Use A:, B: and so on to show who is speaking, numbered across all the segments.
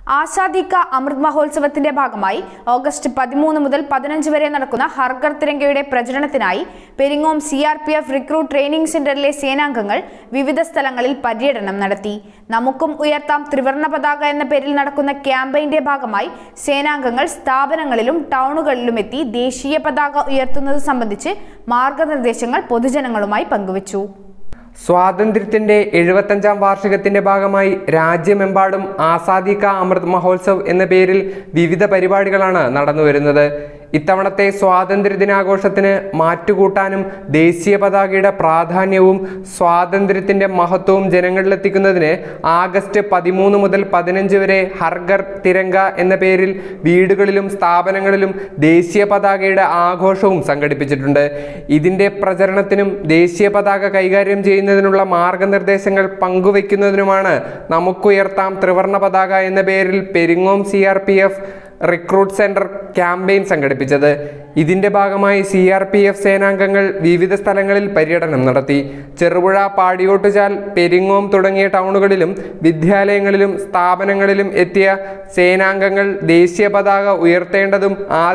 A: ആസാദി കാ അമൃത് മഹോത്സവത്തിന്റെ ഭാഗമായി ഓഗസ്റ്റ് 13 മുതൽ 15 വരെ നടക്കുന്ന ഹർ ഘർ തിരംഗയുടെ പ്രചരണത്തിനായി പെരിങ്ങോം CRPF റിക്രൂട്ട് ട്രെയിനിംഗ് സെന്ററിലെ സേനാംഗങ്ങൾ വിവിധ സ്ഥലങ്ങളിൽ പര്യടനം നടത്തി. നമുക്കും ഉയർത്താം ത്രിവർണ്ണ പതാക എന്ന പേരിൽ നടക്കുന്ന ക്യാമ്പയിന്റെ ഭാഗമായി സേനാംഗങ്ങൾ സ്ഥാപനങ്ങളിലും ടൗണുകളിലും എത്തി ദേശീയ പതാക ഉയർത്തുന്നത് സംബന്ധിച്ച് മാർഗനിർദ്ദേശങ്ങൾ പൊതുജനങ്ങളുമായി പങ്കുവച്ചു.
B: സ്വാതന്ത്ര്യത്തിന്റെ 75ാം വാർഷികത്തിന്റെ ഭാഗമായി രാജ്യമെമ്പാടും ആസാദി കാ അമൃത് മഹോത്സവ് എന്ന പേരിൽ വിവിധ പരിപാടികളാണ് നടന്നുവരുന്നത്. ഇത്തവണത്തെ സ്വാതന്ത്ര്യദിനാഘോഷത്തിന് മാറ്റുകൂട്ടാനും ദേശീയ പതാകയുടെ പ്രാധാന്യവും സ്വാതന്ത്ര്യത്തിന്റെ മഹത്വവും ജനങ്ങളിലെത്തിക്കുന്നതിന് ആഗസ്റ്റ് 13 മുതൽ 15 വരെ ഹർ ഘർ തിരംഗ എന്ന പേരിൽ വീടുകളിലും സ്ഥാപനങ്ങളിലും ദേശീയ പതാകയുടെ ആഘോഷവും സംഘടിപ്പിച്ചിട്ടുണ്ട്. ഇതിന്റെ പ്രചരണത്തിനും ദേശീയ പതാക കൈകാര്യം ചെയ്യുന്നതിനുള്ള മാർഗനിർദ്ദേശങ്ങൾ പങ്കുവയ്ക്കുന്നതിനുമാണ് നമുക്കുയർത്താം ത്രിവർണ്ണ പതാക എന്ന പേരിൽ Peringome CRPF recruit centre campaign സംഘടിപ്പിച്ചത്. ഇതിന്റെ ഭാഗമായി CRPF സേനാംഗങ്ങൾ വിവിധ സ്ഥലങ്ങളിൽ പര്യടനം നടത്തി. ചെറുപുഴ, പാടിയോട്ടുചാൽ, പെരിങ്ങോം തുടങ്ങിയ ടൗണുകളിലും വിദ്യാലയങ്ങളിലും സ്ഥാപനങ്ങളിലും എത്തിയ സേനാംഗങ്ങൾ ദേശീയ പതാക ഉയർത്തേണ്ടതും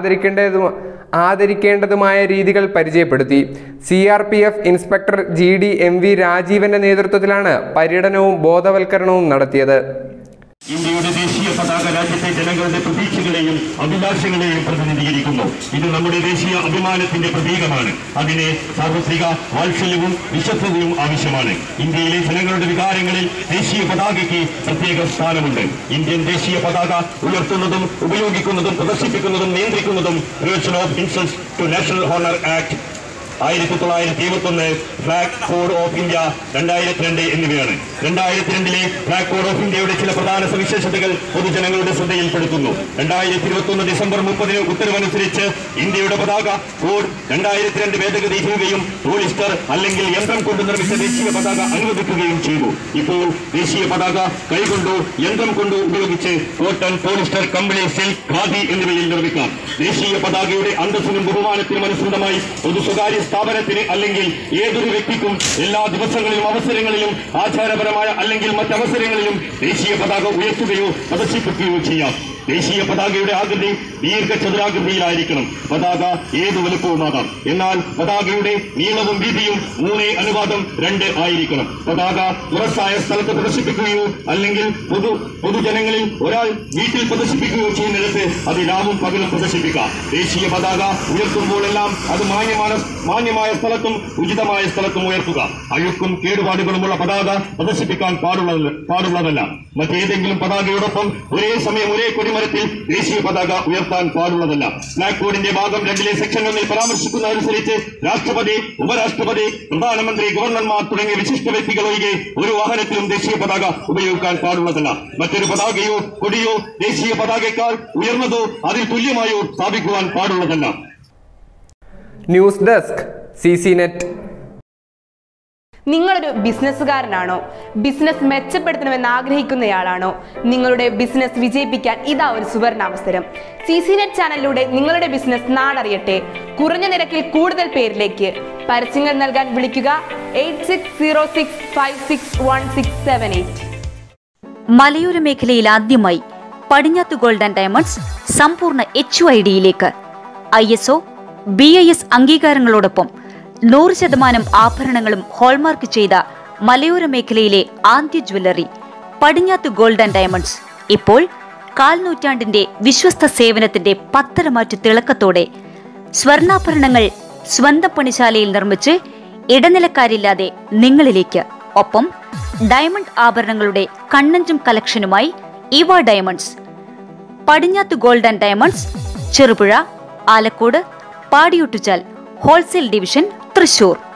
B: ആദരിക്കേണ്ടതുമായ രീതികൾ പരിചയപ്പെടുത്തി. CRPF ഇൻസ്പെക്ടർ GD MV രാജീവന്റെ നേതൃത്വത്തിലാണ് പര്യടനവും ബോധവൽക്കരണവും നടത്തിയത്.
C: ഇന്ത്യയുടെ ദേശീയ പതാക രാജ്യത്തെ ജനങ്ങളുടെ പ്രതീക്ഷകളെയും അഭിലാഷങ്ങളെയും പ്രതിനിധീകരിക്കുന്നു. ഇത് നമ്മുടെ ദേശീയ അഭിമാനത്തിന്റെ പ്രതീകമാണ്. അതിന് സാർവത്രിക വാത്സല്യവും വിശ്വസ്തതയും ആവശ്യമാണ്. ഇന്ത്യയിലെ ജനങ്ങളുടെ വികാരങ്ങളിൽ ദേശീയ പതാകയ്ക്ക് പ്രത്യേക സ്ഥാനമുണ്ട്. ഇന്ത്യൻ ദേശീയ പതാക ഉയർത്തുന്നതും ഉപയോഗിക്കുന്നതും പ്രദർശിപ്പിക്കുന്നതും നിയന്ത്രിക്കുന്നതും prevention of insults to national honour act 1971, flag code of India 2002 എന്നിവയാണ്. 2002 ഫ്ലാഗ് കോഡ് ഓഫ് ഇന്ത്യയുടെ ചില പ്രധാന സവിശേഷതകൾ പൊതുജനങ്ങളുടെ ശ്രദ്ധയിൽപ്പെടുത്തുന്നു. 2021 ഡിസംബർ 30 ഉത്തരവനുസരിച്ച് ഇന്ത്യയുടെ പതാക കോഡ് 2002 ഭേദഗതി ചെയ്യുകയും പോളിസ്റ്റർ അല്ലെങ്കിൽ യന്ത്രം കൊണ്ട് നിർമ്മിച്ച ദേശീയ പതാക അനുവദിക്കുകയും ചെയ്തു. ഇപ്പോൾ ദേശീയ പതാക കൈകൊണ്ടോ യന്ത്രം കൊണ്ടോ ഉപയോഗിച്ച് കോട്ടൺ, പോളിസ്റ്റർ, കമ്പിളി, സിൽക്ക്, ഖാദി എന്നിവയിൽ നിർമ്മിക്കാം. ദേശീയ പതാകയുടെ അന്തസ്സിനും ബഹുമാനത്തിനും അനുസൃതമായി പൊതു സ്വകാര്യ സ്ഥാപനത്തിന് അല്ലെങ്കിൽ ഏതൊരു വ്യക്തിക്കും എല്ലാ ദിവസങ്ങളിലും അവസരങ്ങളിലും ആചാരപരമായ അല്ലെങ്കിൽ മറ്റവസരങ്ങളിലും ദേശീയ പതാക ഉയർത്തുകയോ പ്രദർശിപ്പിക്കുകയോ ചെയ്യാം. ദേശീയ പതാകയുടെ ആകൃതി ദീർഘചതുരാകൃതിയിലായിരിക്കണം. പതാക ഏത് വലുപ്പവുമാകാം. എന്നാൽ പതാകയുടെ നീളവും വീതിയും 3:2 ആയിരിക്കണം. പതാക തുറസായ സ്ഥലത്ത് പ്രദർശിപ്പിക്കുകയോ അല്ലെങ്കിൽ പൊതുജനങ്ങളിൽ ഒരാൾ വീട്ടിൽ പ്രദർശിപ്പിക്കുകയോ ചെയ്യുന്നിടത്ത് അത് രാവും പകലും പ്രദർശിപ്പിക്കാം. ദേശീയ പതാക ഉയർത്തുമ്പോഴെല്ലാം അത് മാന്യമായ സ്ഥലത്തും ഉചിതമായ സ്ഥലത്തും ഉയർത്തുക. അഴുക്കും കേടുപാടുകളുമുള്ള പതാക പ്രദർശിപ്പിക്കാൻ പാടുള്ളതല്ല. മറ്റേതെങ്കിലും പതാകയോടൊപ്പം ഒരേ സമയം ഒരേ കൊടിമരത്തിൽ ദേശീയ പതാക ഉയർത്താൻ പാടുള്ളതല്ല. ഫ്ലാഗ് കോഡിന്റെ ഭാഗം 2 സെക്ഷൻ 1 പരാമർശിക്കുന്ന അനുസരിച്ച് രാഷ്ട്രപതി, ഉപരാഷ്ട്രപതി, പ്രധാനമന്ത്രി, ഗവർണർമാർ തുടങ്ങിയ വിശിഷ്ട വ്യക്തികൾ ഒഴികെ ഒരു വാഹനത്തിലും ദേശീയ പതാക ഉപയോഗിക്കാൻ പാടുള്ളതല്ല. മറ്റൊരു പതാകയോ കൊടിയോ ദേശീയ പതാകയേക്കാൾ ഉയർന്നതോ അതിൽ തുല്യമായോ സ്ഥാപിക്കുവാൻ പാടുള്ളതല്ല.
B: News desk CC Net.
D: നിങ്ങളൊരു ബിസിനസ്സുകാരനാണോ? ബിസിനസ് മെച്ചപ്പെടുത്തണമെന്ന് ആഗ്രഹിക്കുന്നയാളാണോ? നിങ്ങളുടെ ബിസിനസ് വിജയിപ്പിക്കാൻ ഇതാ ഒരു സുവർണാവസരം. CC Net ചാനലിലൂടെ നിങ്ങളുടെ ബിസിനസ് നാടറിയട്ടെ. കുറഞ്ഞ നിരക്കിൽ കൂടുതൽ പേരിലേക്ക്. പരസ്യങ്ങൾ നൽകാൻ വിളിക്കുക 8606561678.
E: മലയോര മേഖലയിൽ ആദ്യമായി പടിഞ്ഞാത്ത് ഗോൾഡ് ആൻഡ് ഡയമണ്ട്സ് സമ്പൂർണ്ണ HUID-യിലേക്ക് ISO BIS അംഗീകാരങ്ങളോടൊപ്പം 100% ആഭരണങ്ങളും ഹോൾമാർക്ക് ചെയ്ത മലയോര മേഖലയിലെ ആദ്യ jewellery Padinjath gold and diamonds ഇപ്പോൾ 1/4 നൂറ്റാണ്ടിന്റെ വിശ്വസ്ത സേവനത്തിന്റെ പത്തരമാറ്റു തിളക്കത്തോടെ സ്വർണ്ണാഭരണങ്ങൾ സ്വന്തം പണിശാലയിൽ നിർമ്മിച്ച് ഇടനിലക്കാരില്ലാതെ നിങ്ങളിലേക്ക്. ഒപ്പം ഡയമണ്ട് ആഭരണങ്ങളുടെ കണ്ണഞ്ചും കളക്ഷനുമായി ഇവ diamonds. Padinjath gold and diamonds, Cherupuzha, Alakode, Padiyottuchal, wholesale division, Thrissur.